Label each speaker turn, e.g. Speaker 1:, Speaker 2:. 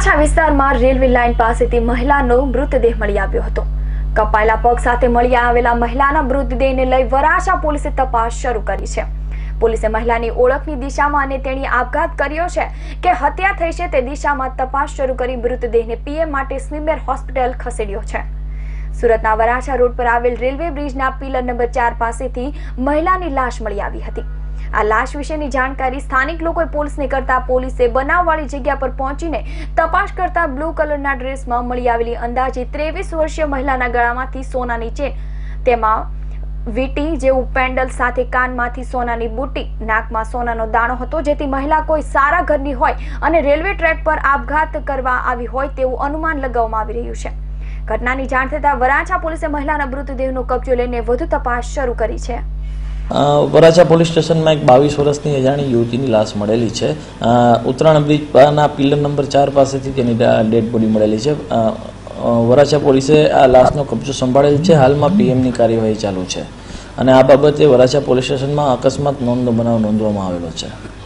Speaker 1: વરાછા વિસ્તારમાં railway line પાસેથી મહિલાનો મૃતદેહ મળી આવ્યો હતો। કપાયેલા પગ સાથે મળી આવેલા મહિલાના મૃતદેહને લઈ વરાછા પોલીસે તપાસ શરૂ કરી છે। પોલીસે મહિલાની ઓળખની દિશામાં અને તેણે આપઘાત કર્યો છે કે હત્યા થઈ છે તે દિશામાં તપાસ શરૂ કરી મૃતદેહને પીએમ માટે સ્મીમેર હોસ્પિટલ ખસેડ્યો છે। સુરતના વરાછા રોડ પર આવેલ રેલવે બ્રિજના પિલર નંબર 4 પાસેથી મહિલાની લાશ મળી આવી હતી। આ લાશ વિશેની જાણકારી સ્થાનિક લોકોએ પોલીસને કરતા પોલીસે બનાવવાળી જગ્યા પર પહોંચીને તપાસ કરતા બ્લુ કલરના ડ્રેસમાં મળી આવેલી અંદાજે 23 વર્ષીય મહિલાના ગળામાંથી સોનાની ચેન, તેમાં વીટી જેવું પેન્ડલ સાથે કાનમાંથી સોનાની બુટ્ટી, નાકમાં સોનાનો દાણો હતો, જેથી મહિલા કોઈ સારા ઘરની હોય અને રેલવે ટ્રેક પર આપઘાત કરવા આવી હોય તેવું અનુમાન લગાવવામાં આવી રહ્યું છે। ઘટનાની જાણ થતાં વરાછા પોલીસે મહિલાના મૃતદેહનો કબજો લઈને વધુ તપાસ શરૂ કરી છે।
Speaker 2: વરાછા પોલીસ સ્ટેશનમાં એક 22 વર્ષની અજાણી યુવતીની લાશ મળેલી છે। ઉત્તરાયણ બ્રિજના પિલર નંબર 4 પાસેથી તેની ડેડ બોડી મળેલી છે। વરાછા પોલીસે આ લાશનો કબજો સંભાળેલ છે। હાલમાં પીએમની કાર્યવાહી ચાલુ છે અને આ બાબતે વરાછા પોલીસ સ્ટેશનમાં અકસ્માત નોંધનો બનાવ નોંધવામાં આવેલો છે।